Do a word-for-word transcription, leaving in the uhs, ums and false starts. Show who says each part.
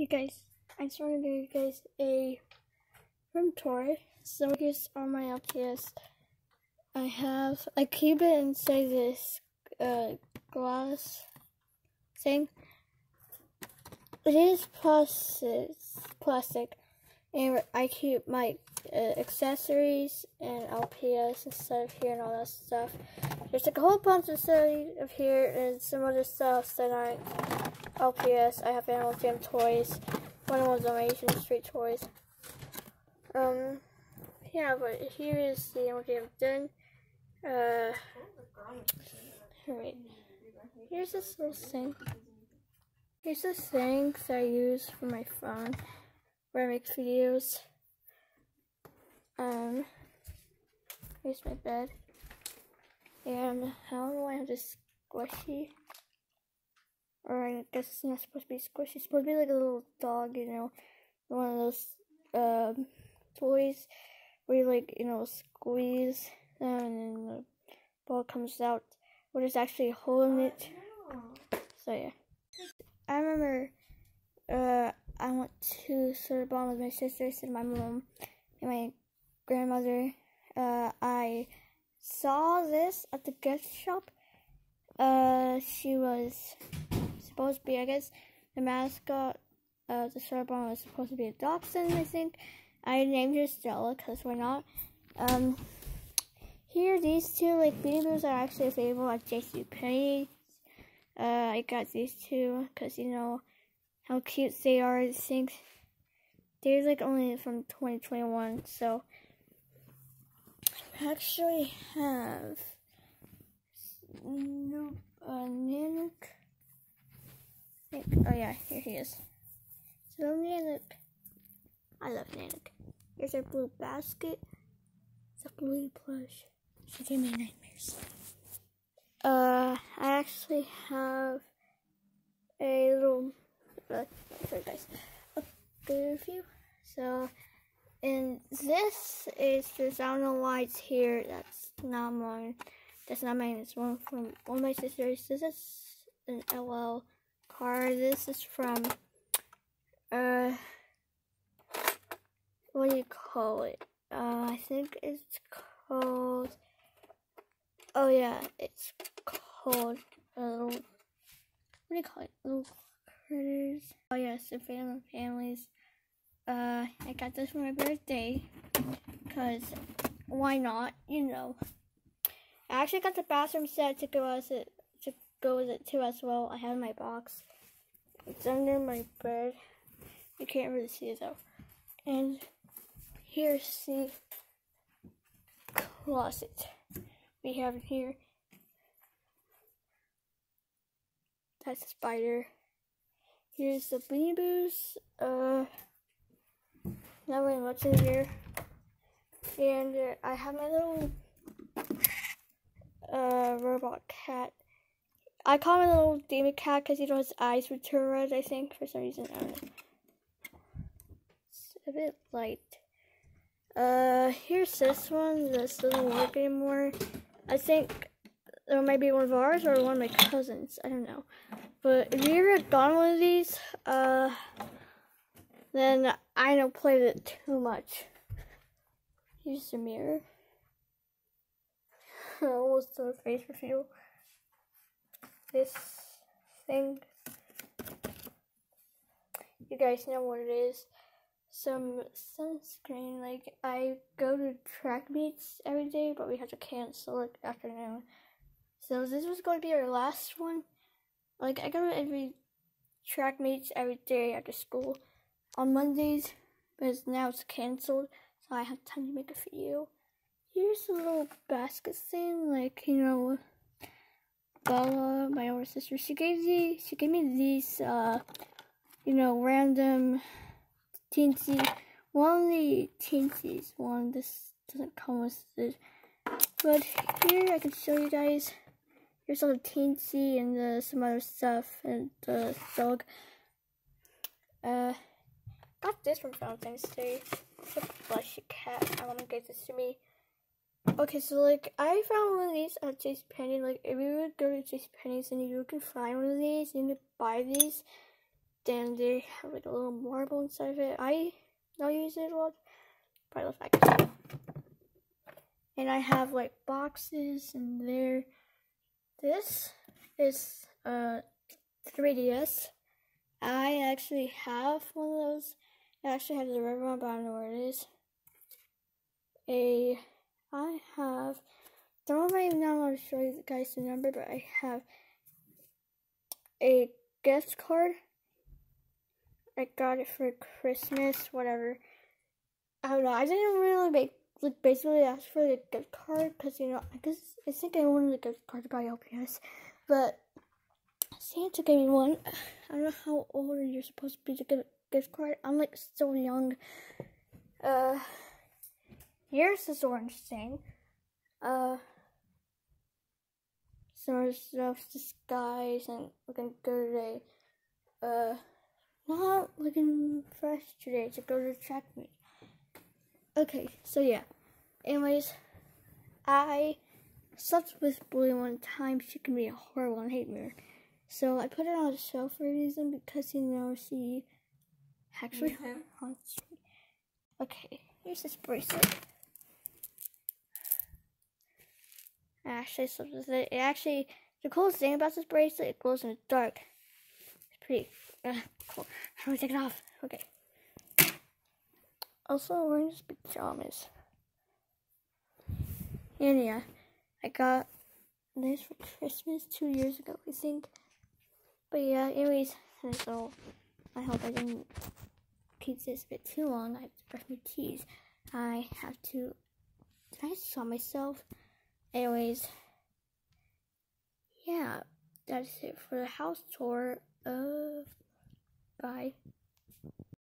Speaker 1: Hey guys, I just want to give you guys a room tour. So here's on my L P S. I have, I keep it inside this uh, glass thing. It is plastic, plastic, and I keep my uh, accessories and L P S and stuff here and all that stuff. There's like a whole bunch of stuff up here and some other stuff that aren't L P S. I have Animal Jam toys. One of those Dalmatian Street toys. Um, yeah, but here is the Animal Jam done. Uh, wait. Here's this little thing. Here's this thing that I use for my phone where I make videos. Um, here's my bed. And I don't know why I have this squishy. Or I guess it's not supposed to be squishy. It's supposed to be like a little dog, you know. One of those um, toys where you like, you know, squeeze them and then the ball comes out. But there's actually a hole in it. So yeah. I remember uh, I went to Sorbonne with my sisters and my mom and my grandmother. Uh, I saw this at the gift shop. Uh, she was supposed to be, I guess, the mascot of the Sorbonne was supposed to be a dachshund, I think. I named her Stella, because why not? Um, here, these two, like, Beanie Boos are actually available at JCPenney. Uh, I got these two, because, you know, how cute they are, I think. They're, like, only from twenty twenty-one, so I actually have no, uh, Nanook. Oh yeah, here he is. So Nanook. I love Nanook. Here's our blue basket. It's a blue plush. She gave me nightmares. Uh, I actually have a little, uh, sorry guys, a good view. So, and this is just, I don't know why it's here. That's not mine. That's not mine. It's one from one of my sisters. This is an L L car. This is from, uh, what do you call it? Uh, I think it's called, oh yeah, it's called, uh, little, what do you call it? Little critters. Oh yes, the Family Families. Uh, I got this for my birthday, because why not, you know. I actually got the bathroom set to go as it, to go with it too as well. I have in my box. It's under my bed. You can't really see it though. And here's the closet we have in here. That's a spider. Here's the Beanie Boos. Uh, not really much in here. And uh, I have my little uh, robot cat. I call him a little demon cat because, you know, his eyes would turn red, I think, for some reason. I don't know. It's a bit light. Uh, here's this one. This doesn't work anymore. I think it might be one of ours or one of my cousins. I don't know. But if you ever got one of these, uh, then I don't play with it too much. Here's the mirror. I almost did a face reveal. This thing, you guys know what it is. Some sunscreen. Like, I go to track meets every day, but we have to cancel it afternoon. So this was going to be our last one. Like, I go to every track meets every day after school on Mondays, but now it's canceled, so I have time to make a video. Here's a little basket thing, like, you know, Bella, my older sister, she gave these, she gave me these, uh, you know, random teensy, one of the teensies, one, this doesn't come with this, but here I can show you guys. Here's all the teensy and uh, some other stuff, and the dog. Uh, got this from Valentine's Day. It's a plushy cat. I want to get this to me. Okay, so like I found one of these at JCPenney. Like if you would go to JCPenney's and you can find one of these, you can buy these. then they have like a little marble inside of it. I don't use it a lot, probably looks like it. And I have like boxes in there. This is a three D S. I actually have one of those. It actually has a ribbon on, but I don't know where it is. A, I have, don't right now want to show you guys the number, but I have a gift card. I got it for Christmas, whatever. I don't know. I didn't really make, like, basically ask for the gift card because, you know, I guess I think I wanted the gift card to buy L P S, but Santa gave me one. I don't know how old you're supposed to be to get a gift card. I'm like so young. Uh, here's this orange thing. Uh, some other stuff, disguise, and looking good today. Uh, not looking fresh today to go to the track meet. Okay, so yeah. Anyways, I slept with Bully one time. She can be a horrible and hate mirror. So I put it on a shelf for a reason because, you know, she actually mm-hmm. haunts me. Okay, here's this bracelet. I actually slept with it. It actually, the coolest thing about this bracelet, it glows in the dark. It's pretty uh, cool. How do I take it off? Okay. Also, I'm wearing these pajamas. And yeah, I got this for Christmas two years ago, I think. But yeah, anyways, so I hope I didn't keep this a bit too long. I have to brush my teeth. I have to, did I saw myself? Anyways, yeah, that's it for the house tour. Uh, bye.